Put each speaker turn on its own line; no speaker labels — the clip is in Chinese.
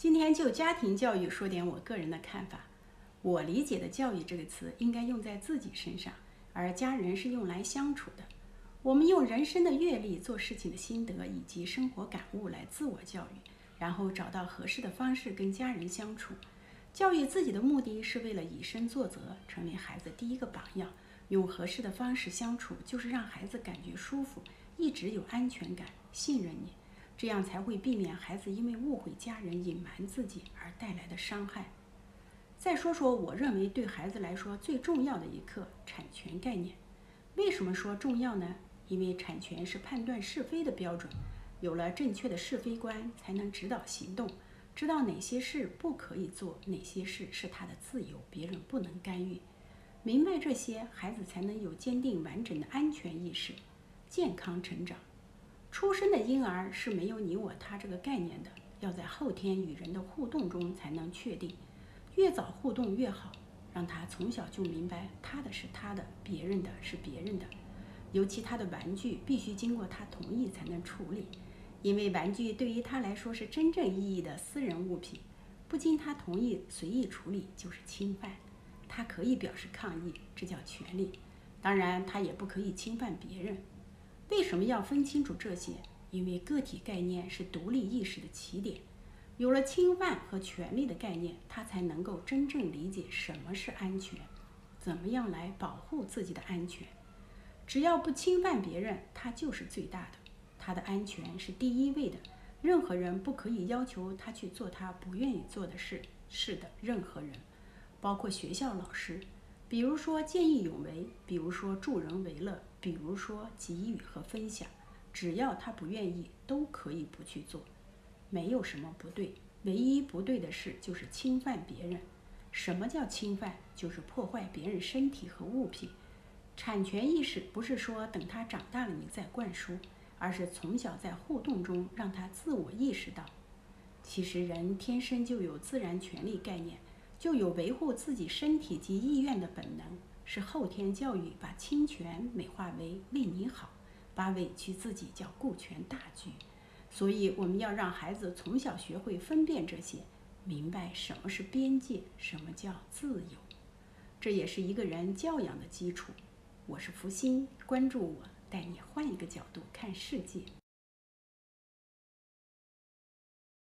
今天就家庭教育说点我个人的看法。我理解的教育这个词应该用在自己身上，而家人是用来相处的。我们用人生的阅历、做事情的心得以及生活感悟来自我教育，然后找到合适的方式跟家人相处。教育自己的目的是为了以身作则，成为孩子第一个榜样。用合适的方式相处，就是让孩子感觉舒服，一直有安全感，信任你。这样才会避免孩子因为误会家人、隐瞒自己而带来的伤害。再说说我认为对孩子来说最重要的一课——产权概念。为什么说重要呢？因为产权是判断是非的标准，有了正确的是非观，才能指导行动，知道哪些事不可以做，哪些事是他的自由，别人不能干预。明白这些，孩子才能有坚定完整的安全意识，健康成长。出生的婴儿是没有你我他这个概念的，要在后天与人的互动中才能确定。越早互动越好，让他从小就明白他的是他的，别人的是别人的。尤其他的玩具必须经过他同意才能处理，因为玩具对于他来说是真正意义的私人物品，不经他同意随意处理就是侵犯。他可以表示抗议，这叫权利。当然，他也不可以侵犯别人。为什么要分清楚这些？因为个体概念是独立意识的起点。有了侵犯和权利的概念，他才能够真正理解什么是安全，怎么样来保护自己的安全。只要不侵犯别人，他就是最大的。他的安全是第一位的。任何人不可以要求他去做他不愿意做的事。是的，任何人，包括学校老师。比如说见义勇为，比如说助人为乐，比如说给予和分享，只要他不愿意，都可以不去做，没有什么不对。唯一不对的事就是侵犯别人。什么叫侵犯？就是破坏别人身体和物品。产权意识不是说等他长大了你再灌输，而是从小在互动中让他自我意识到，其实人天生就有自然权利概念，就有维护自己身体及意愿的本能，是后天教育把侵权美化为为你好，把委屈自己叫顾全大局。所以我们要让孩子从小学会分辨这些，明白什么是边界，什么叫自由。这也是一个人教养的基础。我是福星，关注我，带你换一个角度看世界。